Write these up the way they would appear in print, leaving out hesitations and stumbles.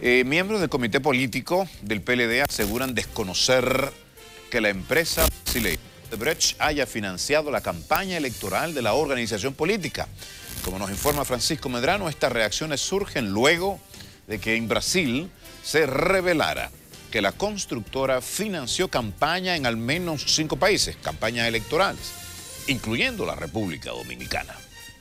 Miembros del comité político del PLD aseguran desconocer que la empresa brasileña Odebrecht haya financiado la campaña electoral de la organización política. Como nos informa Francisco Medrano, estas reacciones surgen luego de que en Brasil se revelara que la constructora financió campaña en al menos 5 países, campañas electorales, incluyendo la República Dominicana.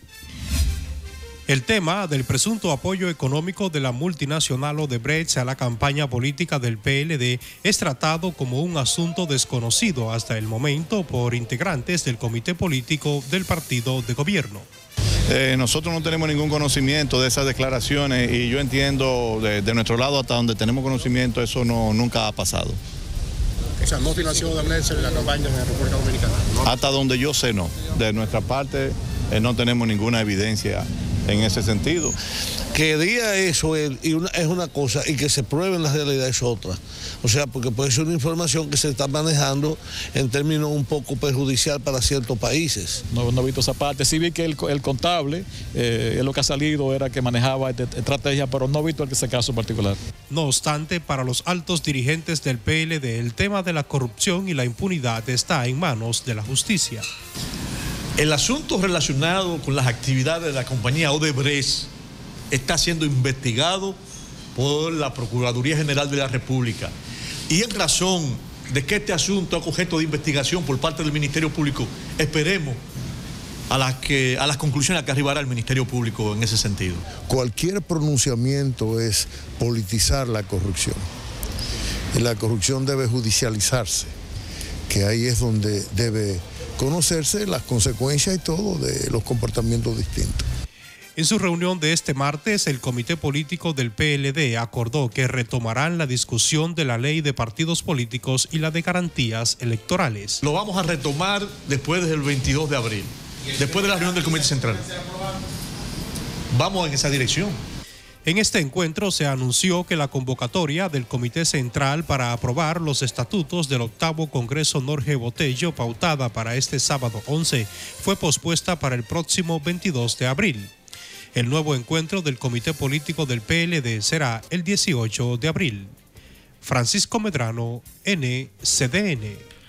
El tema del presunto apoyo económico de la multinacional Odebrecht a la campaña política del PLD es tratado como un asunto desconocido hasta el momento por integrantes del comité político del partido de gobierno. Nosotros no tenemos ningún conocimiento de esas declaraciones y yo entiendo de nuestro lado, hasta donde tenemos conocimiento, eso nunca ha pasado. O sea, no financió Odebrecht la campaña en la República Dominicana, ¿no? Hasta donde yo sé, no. De nuestra parte no tenemos ninguna evidencia en ese sentido. Que diga eso es una cosa y que se pruebe en la realidad es otra. O sea, porque puede ser una información que se está manejando en términos un poco perjudicial para ciertos países. No he visto esa parte. Sí vi que el contable, lo que ha salido era que manejaba estrategia, pero no he visto ese caso en particular. No obstante, para los altos dirigentes del PLD, el tema de la corrupción y la impunidad está en manos de la justicia. El asunto relacionado con las actividades de la compañía Odebrecht está siendo investigado por la Procuraduría General de la República. Y en razón de que este asunto es objeto de investigación por parte del Ministerio Público, esperemos a las conclusiones a que arribará el Ministerio Público en ese sentido. Cualquier pronunciamiento es politizar la corrupción. Y la corrupción debe judicializarse, que ahí es donde debe conocerse las consecuencias y todo de los comportamientos distintos. En su reunión de este martes, el comité político del PLD acordó que retomarán la discusión de la ley de partidos políticos y la de garantías electorales. Lo vamos a retomar después del 22 de abril, después de la reunión del Comité Central. Vamos en esa dirección. En este encuentro se anunció que la convocatoria del Comité Central para aprobar los estatutos del 8º Congreso Jorge Botello, pautada para este sábado 11, fue pospuesta para el próximo 22 de abril. El nuevo encuentro del Comité Político del PLD será el 18 de abril. Francisco Medrano, NCDN.